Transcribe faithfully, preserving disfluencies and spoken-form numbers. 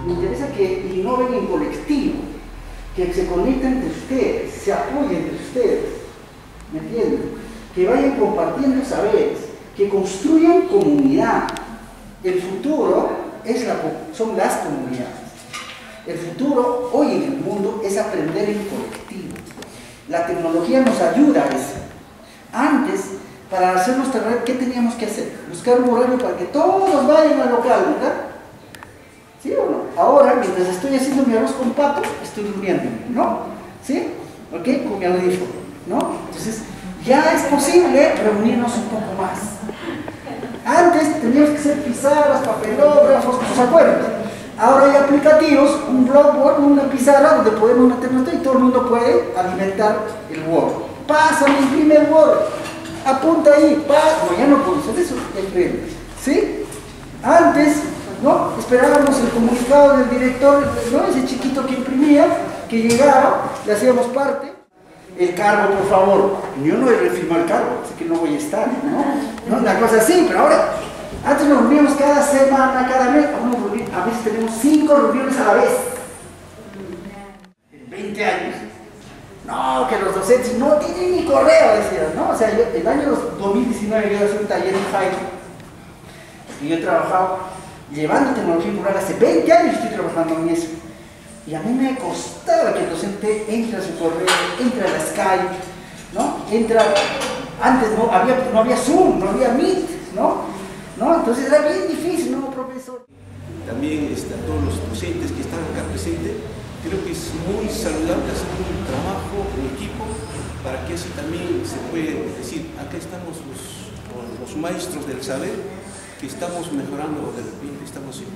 me interesa que innoven en colectivo, que se conecten entre ustedes, se apoyen entre ustedes, ¿me entienden? Que vayan compartiendo saberes, que construyan comunidad. El futuro es la, son las comunidades. El futuro hoy en el mundo es aprender en colectivo. La tecnología nos ayuda a eso. Antes, para hacer nuestra red, ¿qué teníamos que hacer? Buscar un horario para que todos vayan al local, ¿verdad? ¿Sí o no? Ahora, mientras estoy haciendo mi arroz con pato, estoy durmiendo, ¿no? ¿Sí? ¿Ok? Con mi audífono, ¿no? Entonces, ya es posible reunirnos un poco más. Antes teníamos que hacer pizarras, papelógrafos, ¿se acuerdan? Ahora hay aplicativos, un Blackboard, una pizarra donde podemos meter nuestro y todo el mundo puede alimentar el Word. Pásame, imprime el Word, apunta ahí, pasa. No, ya no puedo hacer eso, ya imprime. ¿Sí? Antes, ¿no? Esperábamos el comunicado del director, ¿no? Ese chiquito que imprimía, que llegaba, le hacíamos parte. El cargo, por favor. Yo no he refirmado el cargo, así que no voy a estar, ¿no? ¿No? Una cosa así, pero ahora, antes nos reuníamos cada semana, cada mes, a veces tenemos cinco reuniones a la vez. En veinte años. No, que los docentes no tienen ni correo, decían, ¿no? O sea, yo, el año dos mil diecinueve yo hice un taller en Jaime, y yo he trabajado llevando tecnología rural hace veinte años, estoy trabajando en eso. Y a mí me costaba que el docente entre a su correo, entre a la Skype, ¿no? Entra, antes no había, no había Zoom, no había Meet, ¿no? ¿no? Entonces era bien difícil, ¿no, profesor? También está, todos los docentes que están acá presentes, creo que es muy saludable hacer un trabajo en equipo para que así también se puede decir, acá estamos los, los maestros del saber, que estamos mejorando, de repente estamos